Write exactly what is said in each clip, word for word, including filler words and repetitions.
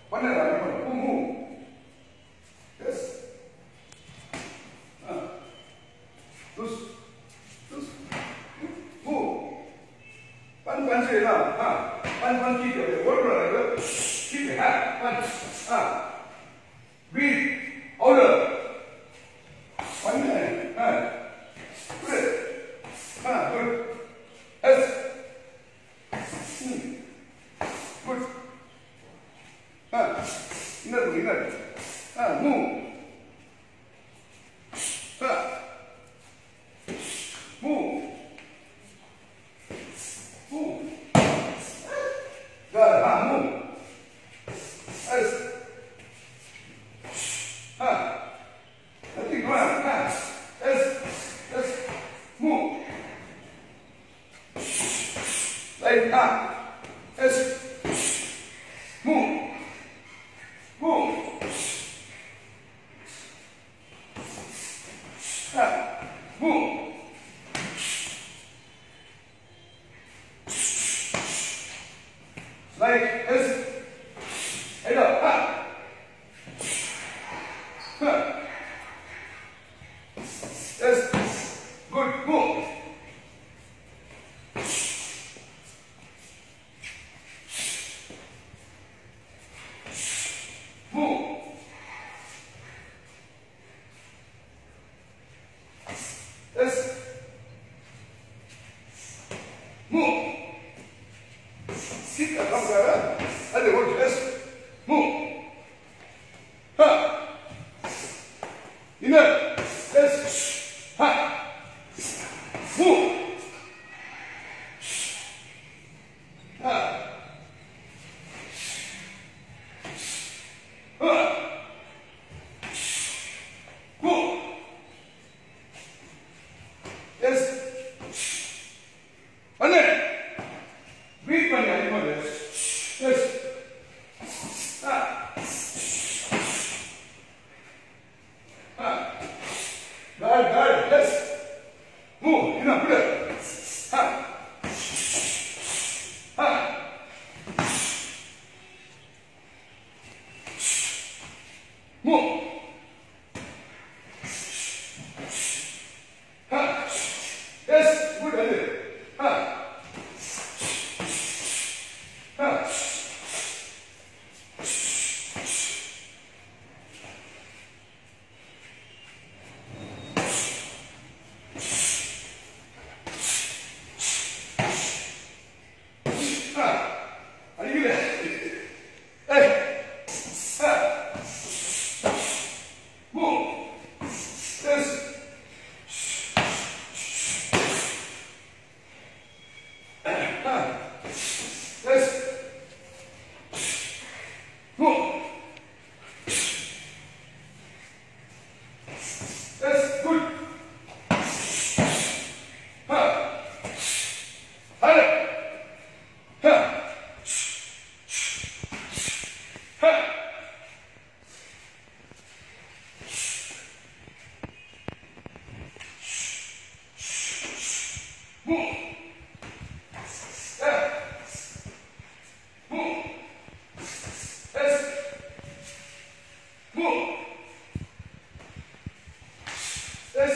பண்ணல move move yes ah loose loose move பன் பன் செய்யலா ஆ பன் பன் கீப் ஓடுறாங்க கீப் ஹே பன் ஆ பீட் ஆர்டர் பண்ணு ah good ah good yes good ah இன்னொரு இன்னொரு ah move ah move move good ah move yes ah nothing wrong ah yes yes move right ah yes move move ah move like this head up ah huh. Yes good move move yes move sit down there and hold yes move ha inner yes ha move ha yes anne beat பண்ணி அடிமோது yes ah ah good good yes move ina put ha ha move ha yes good anne ha ha ha அடிக்கல ஏய் ha move yes ah yes move yes good ha ha ha ha move yeah move yes move yes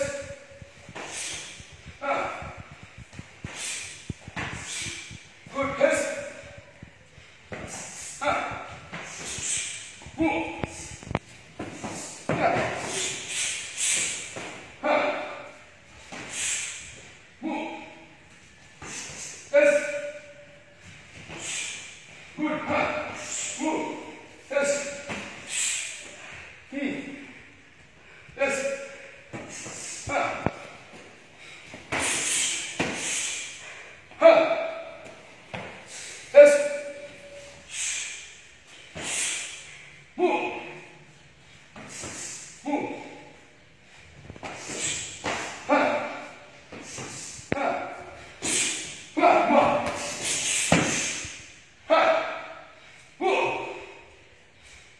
ah good yes ah move yeah ha move yes good ha move yes hmm yes ha ha yes move move ha ha ha move ha move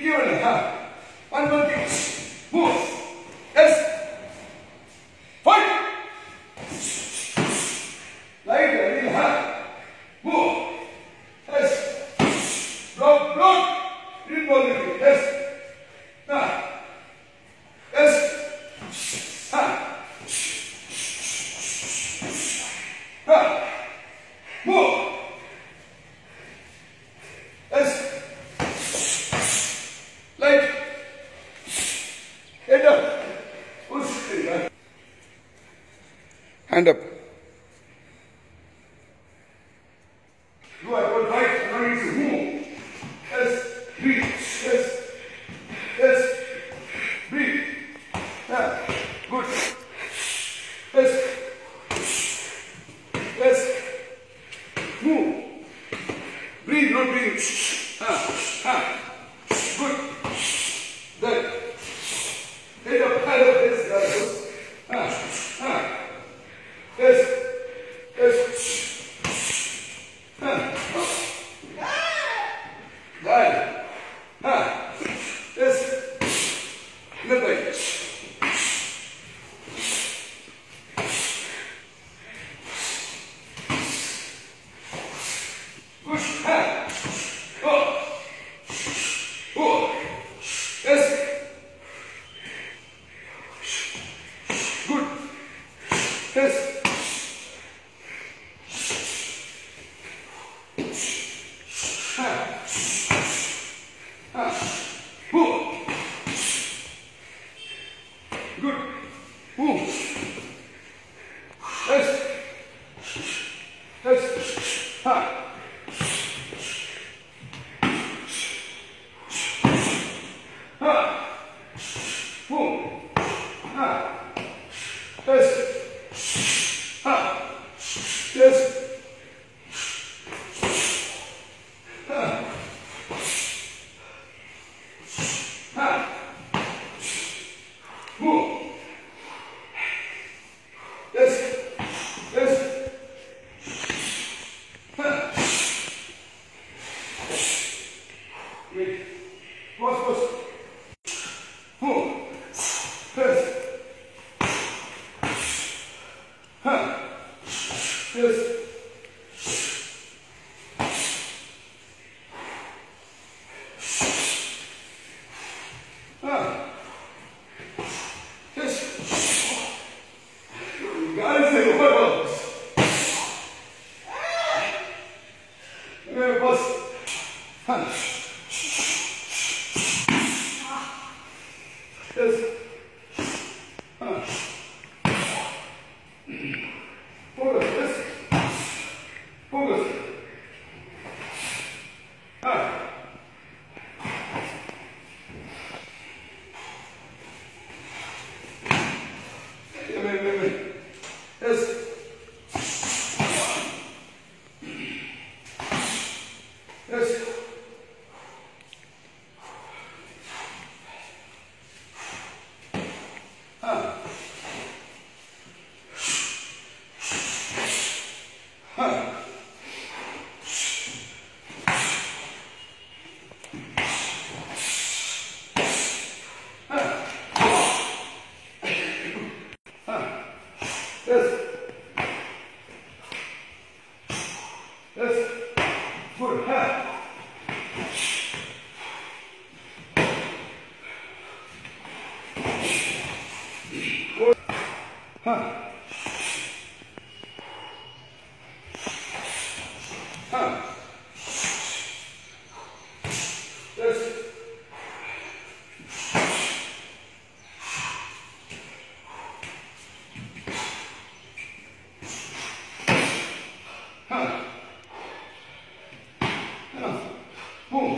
given. Huh? One more thing. Move. Yes. Fight. Light. Ready. Huh? Move. Yes. Block. Block. Didn't block it. Yes. Huh? Yes. Huh? Huh? Move. Yes. Light. Head up. Push. Hand up. Go ahead. One right. Now you should move. Yes. Breathe. Yes. Yes. Breathe. Yeah. Good. Yes. Yes. Move. Breathe, not breathe. Ah, ah. Good. That. Head up, head up, yes, guys. Ah, ah. Yes. Yes. Ah. Right. Ah. Yes. Left leg. Push. Ah. Oh. Oh. Yes. Good. Yes. Ah. Ah. Oh. Good. Move. Yes. Yes. Ah. Ah. Move. Ah. Yes. Ah. Yes. Ah. Ah. Move. Yes. Yes. Ah. Wait. Pause, pause. Move. Yes. Huh. Yes. Ah. Yes. Guys, say what else? Yeah, boss. Huh. Yes. Huh. Focus, yes. Focus. Ah. Wait, wait, wait, wait. Yes. Yes. Ah. Huh. Huh. Huh. Yes. Yes. Good. Huh. Good. Huh. Huh. Yes. Huh. Huh. Move.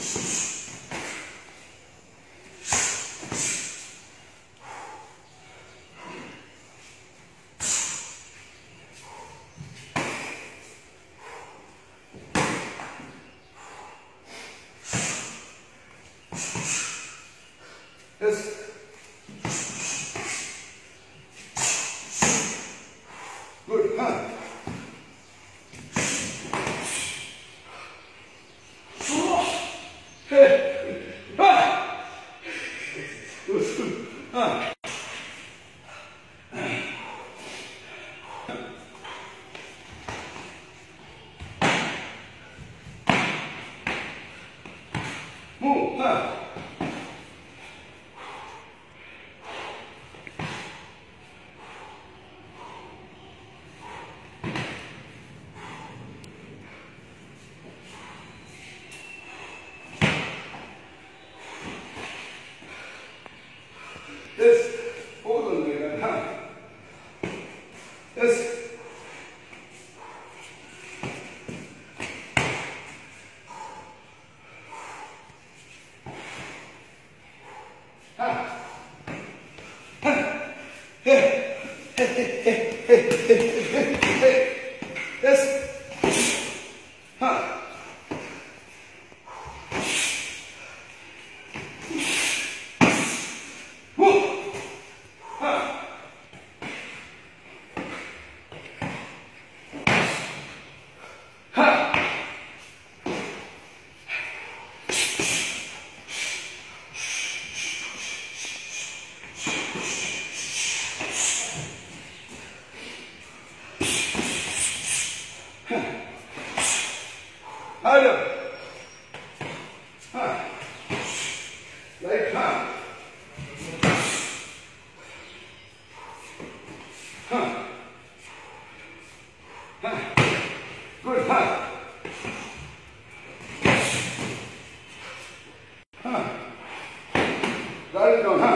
Yes. Good, huh? Hey. Ah. Good. Ah. Move, huh? Yes. Hold on there, huh? Yes. Huh? Huh? Hey. Hey, hey, hey, hey, hey, hey, hey. Yes. Huh? Move. Huh? Huh? Adam. Huh? Like, huh? Huh? Huh? Good, huh? Huh? Got it going, huh?